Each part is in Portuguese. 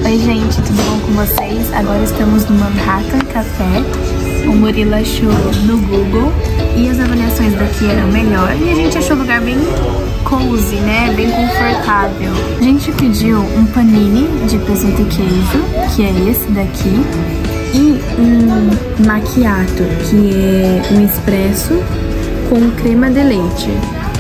Oi gente, tudo bom com vocês? Agora estamos no Manhattan Café. O Murilo achou no Google e as avaliações daqui eram melhor e a gente achou o lugar bem cozy, né? Bem confortável. A gente pediu um panini de presunto e queijo, que é esse daqui, e um macchiato, que é um expresso com crema de leite.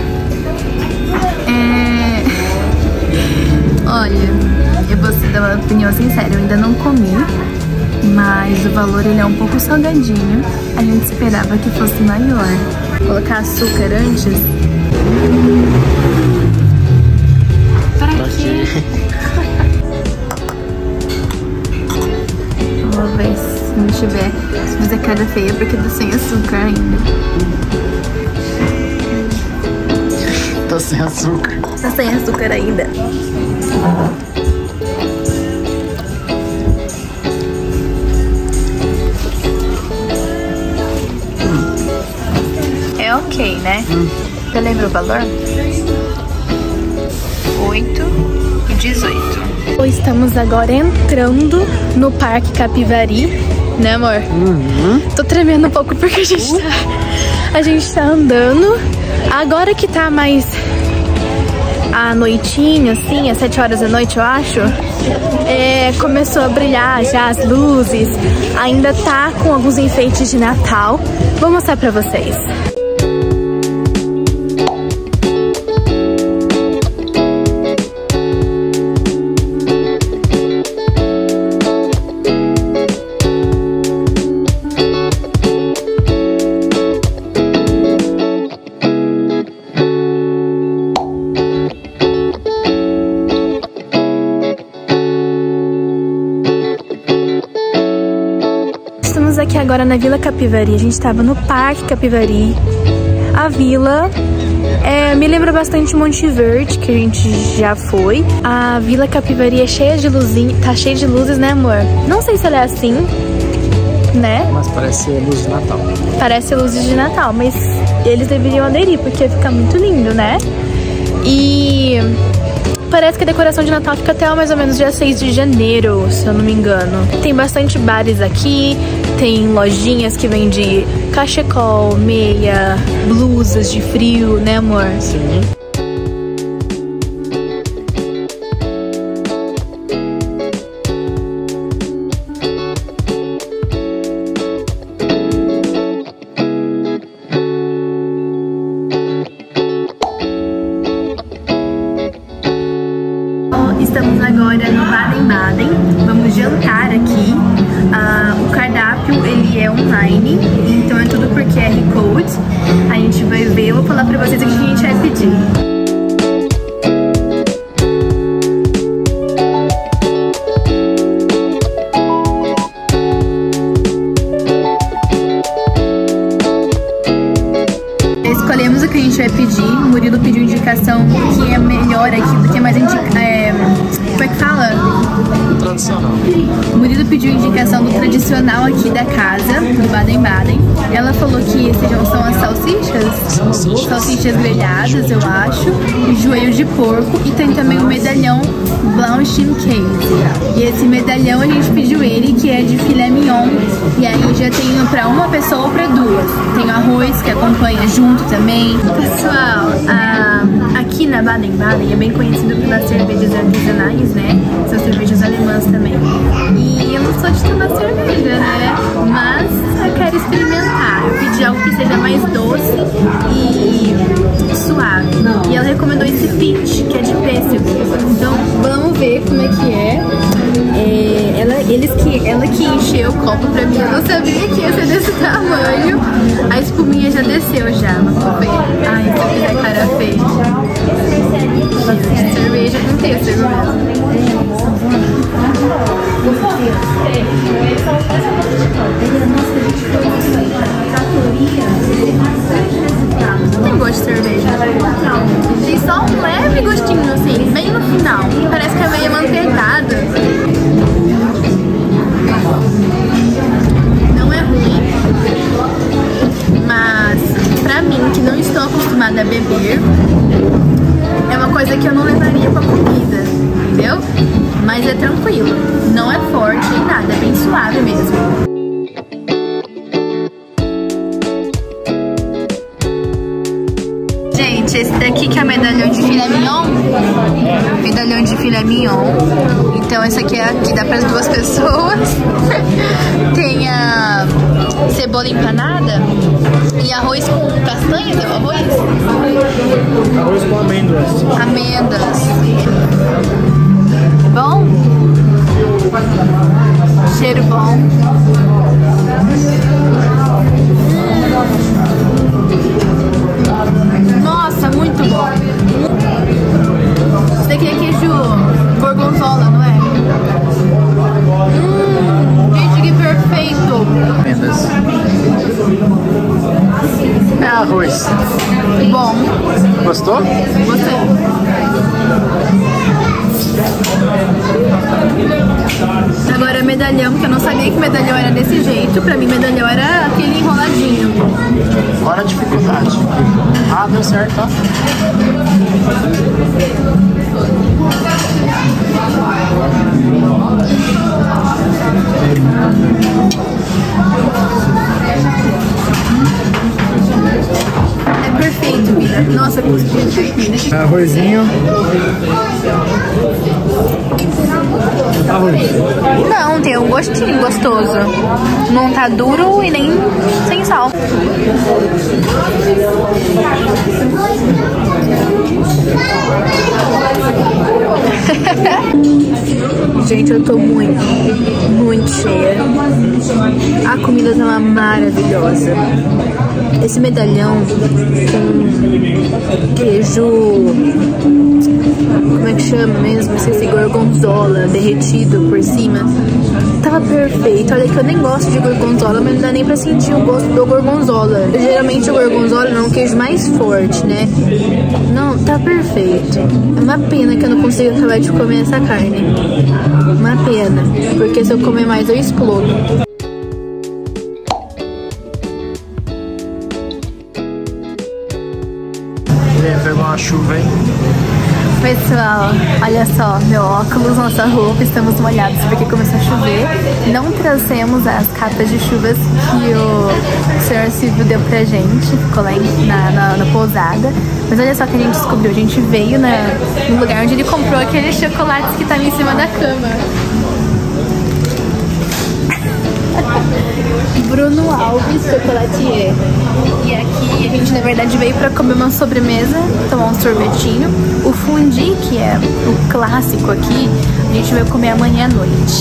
Olha, eu vou dar uma opinião sincera, eu ainda não comi, mas o valor ele é um pouco salgadinho. A gente esperava que fosse maior. Vou colocar açúcar antes. Para quê? Vamos ver se não tiver. Se fizer cara feia, porque tá sem açúcar ainda. Tá sem açúcar. Tá sem açúcar ainda. É ok, né? Você lembra o valor? 8,18. Estamos agora entrando no Parque Capivari, né amor? Tô tremendo um pouco porque a gente tá andando. Agora que tá mais à noitinha, assim, às 7 horas da noite, eu acho, começou a brilhar já as luzes. Ainda tá com alguns enfeites de Natal. Vou mostrar pra vocês. Estamos aqui agora na Vila Capivari. A gente estava no Parque Capivari. A vila me lembra bastante Monte Verde, que a gente já foi. A Vila Capivari é cheia de luzinha, tá cheia de luzes, né amor? Não sei se ela é assim, né? Mas parece luz de Natal. Parece luzes de Natal, mas eles deveriam aderir, porque fica muito lindo, né? E parece que a decoração de Natal fica até mais ou menos dia 6 de janeiro, se eu não me engano. Tem bastante bares aqui, tem lojinhas que vendem cachecol, meia, blusas de frio, né amor? Sim. Estamos agora no Baden-Baden, vamos jantar aqui. O cardápio ele é online, então é tudo por QR Code. A gente vai ver, eu vou falar pra vocês o que a gente vai pedir. Escolhemos o que a gente vai pedir. O Murilo pediu indicação que é melhor aqui, do que mais como é que fala? Tradicional. O Murilo pediu indicação do tradicional aqui da casa, do Baden-Baden. Ela falou que esses são as salsichas. Salsichas grelhadas, eu acho. E joelho de porco. E tem também o medalhão Blanchine Case. E esse medalhão a gente pediu ele, que é de filé mignon. E aí já tem pra uma pessoa ou pra duas. Tem arroz que acompanha junto também. Pessoal, aqui na Baden-Baden é bem conhecido pelas cervejas artesanais, né? São cervejas alemãs também. E eu não sou de tomar cerveja, né? Mas eu quero experimentar. Eu pedi algo que seja mais doce e suave. E ela recomendou esse peach, que é de pêssego. Então vamos ver como é que é. Ela que encheu o copo pra mim. Eu não sabia que ia ser desse tamanho. A espuminha já desceu já, mas vou ver. Ai, se eu fizer cara feia. Cerveja com pêssego mesmo. Não tem gosto de cerveja. Tem só um leve gostinho assim, bem no final. Parece que é meio amanteigada. Não é ruim, mas pra mim, que não estou acostumada a beber, é uma coisa que eu não levaria pra comida, entendeu? mas é tranquilo. Não é forte nem nada, é bem suave mesmo. Gente, esse daqui que é medalhão de filé mignon. Medalhão de filé mignon. Então esse aqui dá para as 2 pessoas. Tem a cebola empanada e arroz com castanhas, é o arroz? Arroz com amêndoas. Amêndoas. Bom? Cheiro bom. Nossa, muito bom. Esse daqui é queijo gorgonzola, não é? Gente, que perfeito. Amêndoas. É arroz. Bom. Gostou? Gostei. Agora medalhão, que eu não sabia que medalhão era desse jeito. Pra mim medalhão era aquele enroladinho. Olha a dificuldade. Ah, deu certo, tá? É perfeito, vida. Nossa, eu consegui. Arrozinho. Arroz. Não, tem um gostinho gostoso. Não tá duro e nem sem sal. Gente, eu tô muito cheia. A comida tá uma maravilhosa. Esse medalhão com queijo... Como é que chama mesmo? Não sei se é gorgonzola derretido por cima. Tava perfeito. Olha que eu nem gosto de gorgonzola, mas não dá nem pra sentir o gosto do gorgonzola. Geralmente o gorgonzola é um queijo mais forte, né? Não, tá perfeito. É uma pena que eu não consigo acabar de comer essa carne. Uma pena, porque se eu comer mais eu explodo. Pegou uma chuva, hein? Pessoal, olha só, meu óculos, nossa roupa, estamos molhados porque começou a chover. Não trouxemos as capas de chuvas que o senhor Silvio deu pra gente, ficou lá na pousada. Mas olha só o que a gente descobriu, a gente veio no lugar onde ele comprou aqueles chocolates que estavam em cima da cama. Bruno Alves Chocolatier. E aqui a gente na verdade veio pra comer uma sobremesa, tomar um sorvetinho. O fundi, que é o clássico aqui, a gente veio comer amanhã à noite.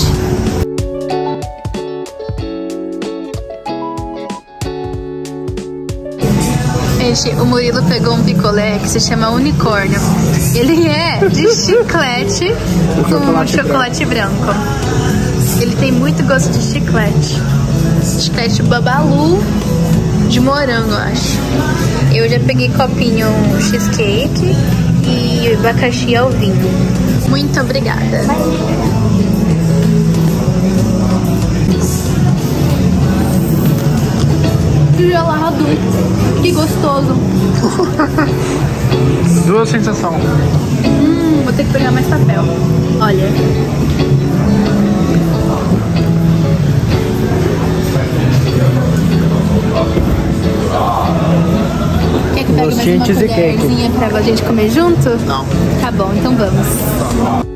Gente, o Murilo pegou um picolé que se chama unicórnio. Ele é de chiclete com chocolate branco. Ele tem muito gosto de chiclete. Chiclete babalu de morango, eu acho. Eu já peguei copinho cheesecake e abacaxi ao vinho. Muito obrigada. Gelado. Que gostoso. Duas sensações. Vou ter que pegar mais papel. Olha. Quer que pegue mais uma colherzinha pra gente comer junto? Não. Tá bom, então vamos.